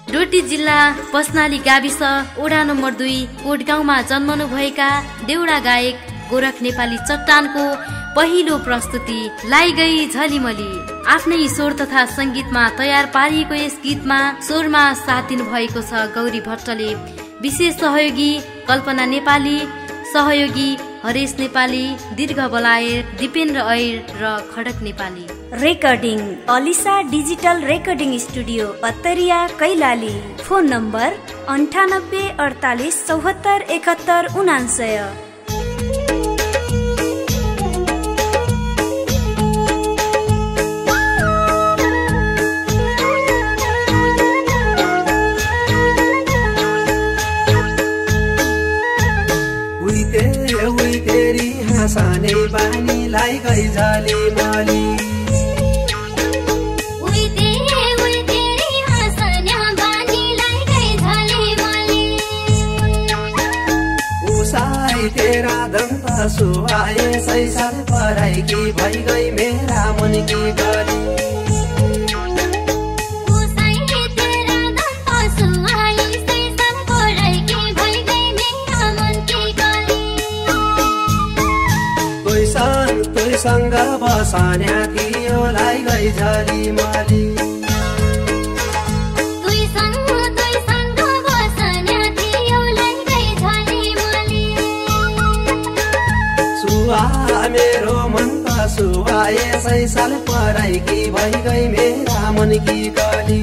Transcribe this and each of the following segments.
डोटी जिल्ला पस्नाली गाविस ओडा नम्बर 2 कोटगाउँमा जन्मनुभएका देउडा गायक गोरख नेपाली चट्टानको पहिलो प्रस्तुति लाई गई झलिमली। आफ्नै स्वर तथा संगीतमा तयार पारिएको यस गीतमा स्वरमा साथ दिनु भएको छ गौरी भट्टले। विशेष सहयोगी कल्पना नेपाली, सहयोगी हरेश नेपाली, दीर्घ बलायर, दिपेन्द्र ऐर र Khadak Nepali. Recording Alisa digital recording studio Attariya Kailali. Phone number 98 48 74 71 99। सानै बानीलाई गई झलिमली। उसाई तेरा दन्त सुहाए सैसाल पराई की भई गई मेरा मन की गली। सँग बसान्या थियो लाई गई झलिमली। सुहा मेरो मन त सुहाए सैसाल पराई की भई गई मेरा मन की गली।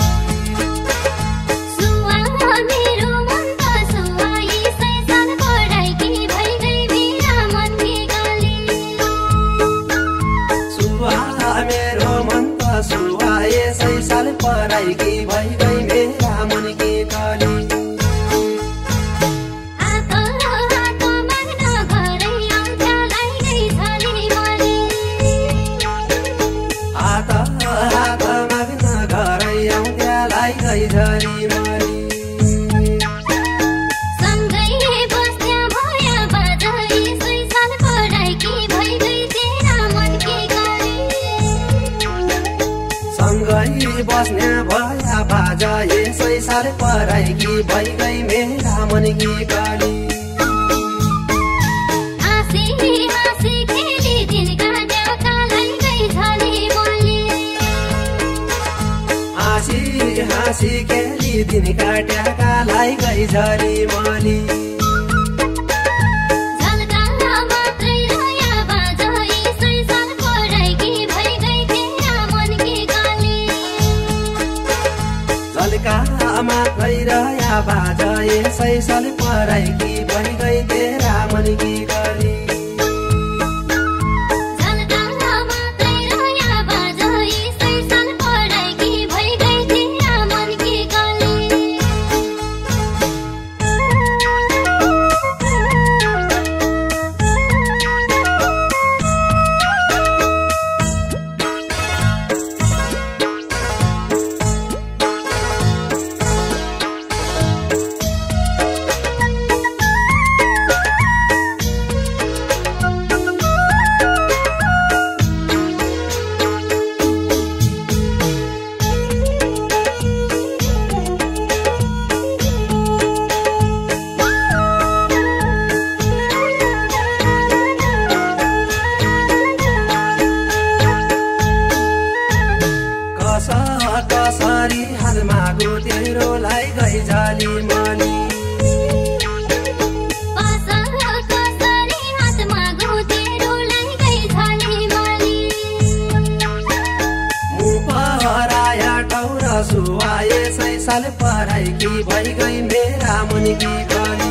सैसाल पराई की भई गई मेरा मन की गली। हात माग्न घरै आउँथ्या लाई गई झलिमली। हात माग्न घरै आउँथ्या लाई गई झलिमली। सँगै बस्या भया बाजै सैसाल पराई की भई गई तेरा मन की गली। सँगै बस्ने भया बाजा सैसाल पराई की भई गई मेरा मन की गली। हाँसी हाँसी खेली दिन काट्या लाई गई झलिमली। हाँसी हाँसी खेली दिन काट्या लाई गई झलिमली। मात्रै रह्या बाजे सैसाल पराई की भई गई तेरा मन की गली। कसरी हाल मागो तेरो लाई गई झलिमली। कसरी हात मागो तेरो लाई गई झलिमली। मुख हराया ठौर सुहाए सैसाल पराई की भई गई मेरा मन की गली।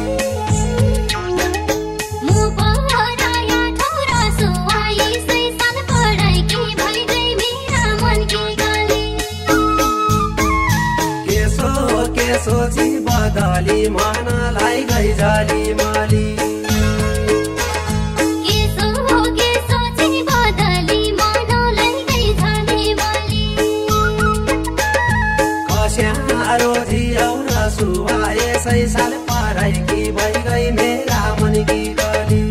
सोची बदली मनलाई गई झलिमली। सोची बदली मनलाई गई झलिमली। कस्या रोजी और सुहाए सैसाल पराई की भई गई मेरा मन की गली।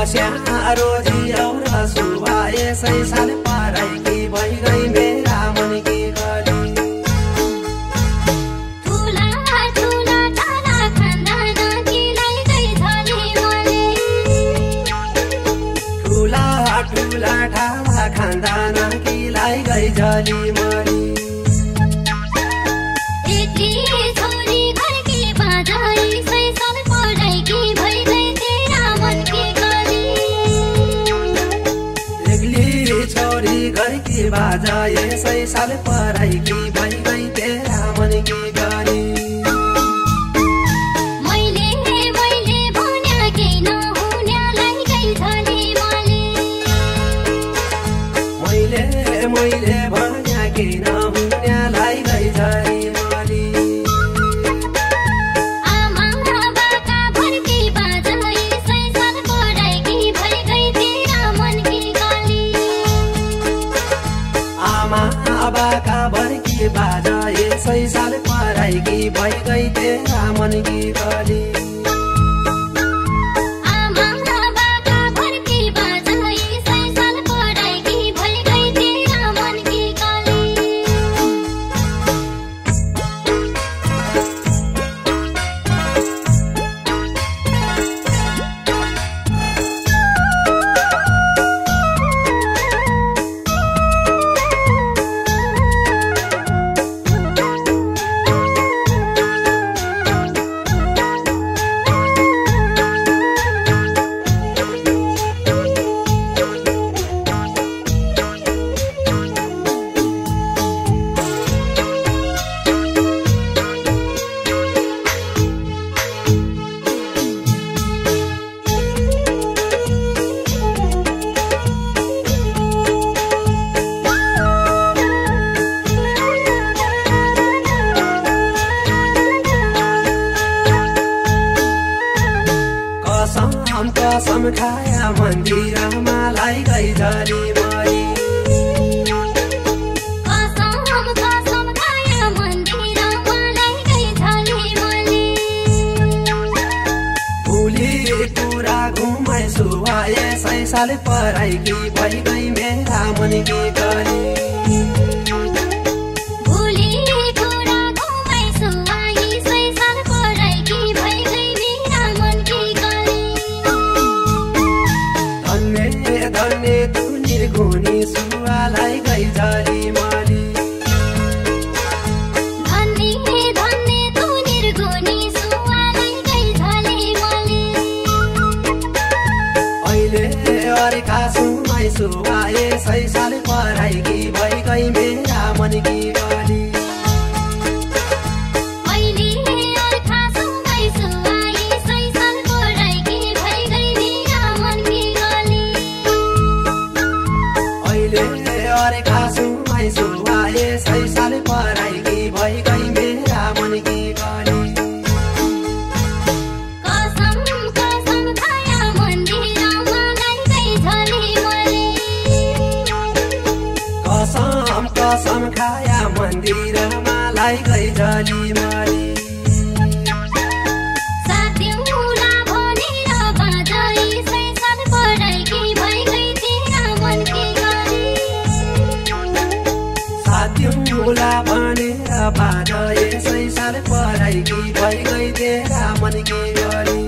बस्या रोजी औरा सुवा यसै साल पराइकी भइगई मेरा मनकी गली ठुला ठुला ठाला खानदान किलाई गई झली मले ठुला ठुला ठाला खानदान किलाई गई झली मली यति छोरी घरकी बाजाई सै साल पढाइकी भइगई तेरा मनकी गली एक्ली छोरी घरकी बाजा यसै साल पराइकी भइगई तेरा मनकी गली मैले भन्या केही नहुन्यालाई गई झली मले मैले भन्या के नहुन्यालाई गई झली मली आमा बाका भर्की बाजाई सै साल पढाइकी भइगई तेरा मनकी गली आमा बाका भर्की बाजा यसै साल पराइकी भइगई तेरा मनकी गली आमा बाका भर्की बाजाई सै साल पढाइकी भइगई तेरा मनकी गली कसम खाया मन्दिरमा लाई गई झली मरी कसम खाया मन्दिरमा लाई गई झली मली भुली कुरा घुमाइ सुवा यसै साल पराइकी भइगई मेरा मनकी गली भुली कुरा घुमाइ सुवाई सै साल पढाइकी भइगई मेरा मनकी गली धन्य तु निर्गुणी सुवालाई गई झली मली धन्य तु निर्गुणी सुवालाई गई झली मली अहिले अर्का सुमाइ सुवा यसै साल पराइकी भइगई मेरा मनकी गली अहिले अर्का सुमाइ सुवाई सै साल पढाइकी भइगई मेरा मनकी गली अहिले अर्का सुमाइ सुवा यसै साल पराइकी भइगई मेरा मनकी गली कसम खाया मन्दिरमा लाई गई झली मले कसम खाया मन्दिरमा लाई गई झली मली साथीहुला भनेर बाजाई सै साल पढाइकी भइगई तेरा मनकी गली साथीहुला भनेर बाजा यसै साल पराइकी भइगई तेरा मनकी गली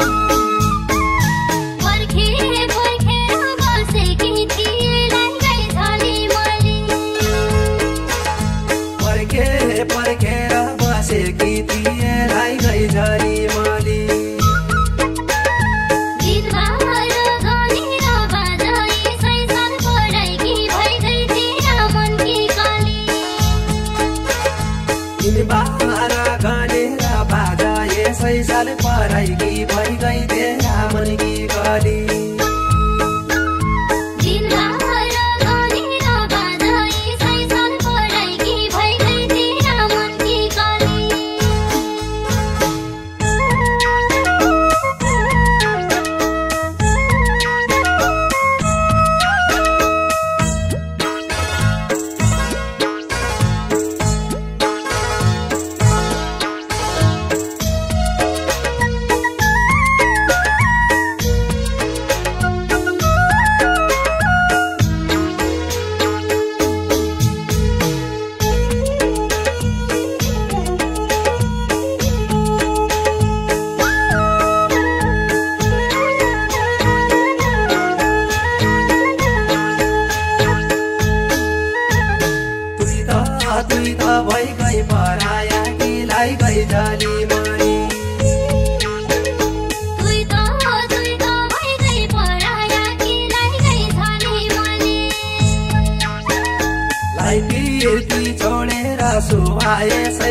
पर्खेर बसेकी थिए लाई गई झली मली पर्खेर बसेकी थिए लाई गई झली मली दिनभर गनेर बाजाई सै साल पढाइकी भइगई तेरा मनकी गली दिनबार गनेर बाजा यसै साल पराइकी भइगई तेरा मनकी गली दिनभर गनेर बाजाई सै साल पढाइकी भइगई तेरा मनकी गली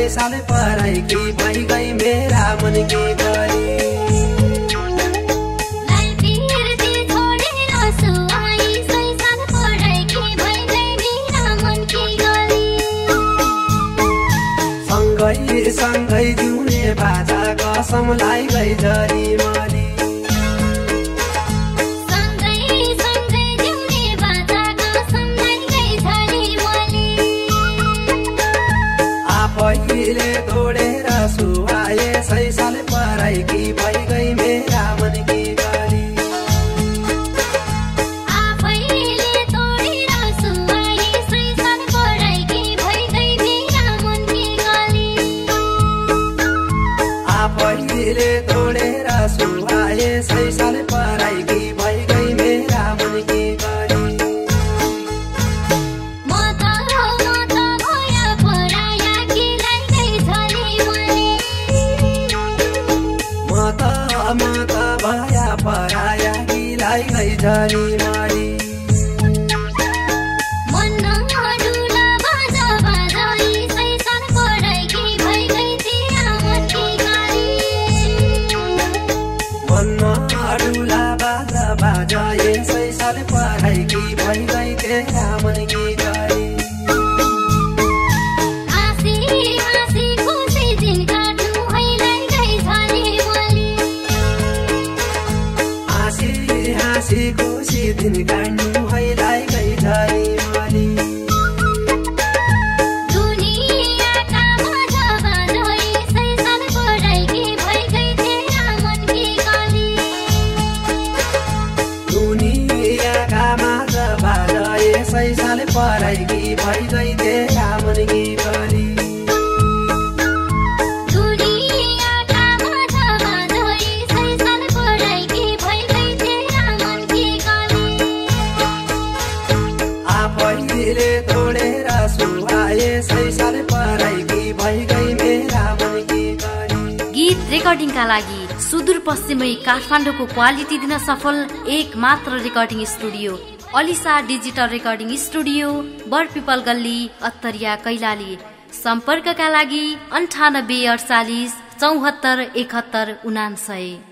साल पढाइकी भइगई मेरा मन की गरी सँगै जिउने बाजा कसमलाई गई झरी मरी आफैले तोडेर सुहाए 6 साल पढाइकी भइगई मेरा मन की गरी आफैले तोडेर सुहाए 6 साल पढाइकी भइगई मेरा मन की गरी आफैले तोडेर सुहाए 6 साल पढाइकी भइगई मेरा मन की गरी मत भया पराया गिलाई गई झरी मरी मनमा अडुला बाजा बाजाए 6 साल पढाइकी भइगई तेरा मन की गरी हाँसी खुसी दिन काट्नु हैलाई गई झरी मरी दुनियाँका माझ बाँझै 6 साल पढाइकी भइगई तेरा मन की गरी दुनियाँका माझ बाँझै 6 साल पढाइकी भइगई तेरा मन की गरी आफैले तोडेर सुहाए 6 साल पढाइकी भइगई मेरा मन की गरी गीत रेकर्डिङका लागि सुदूरपश्चिमै काठमाडौँको क्वालिटी दिन सफल एक मात्र recording studio Alisa digital recording studio Barpipal गल्ली अत्तरिया कैलाली। सम्पर्कका लागि 9848 74 71 99।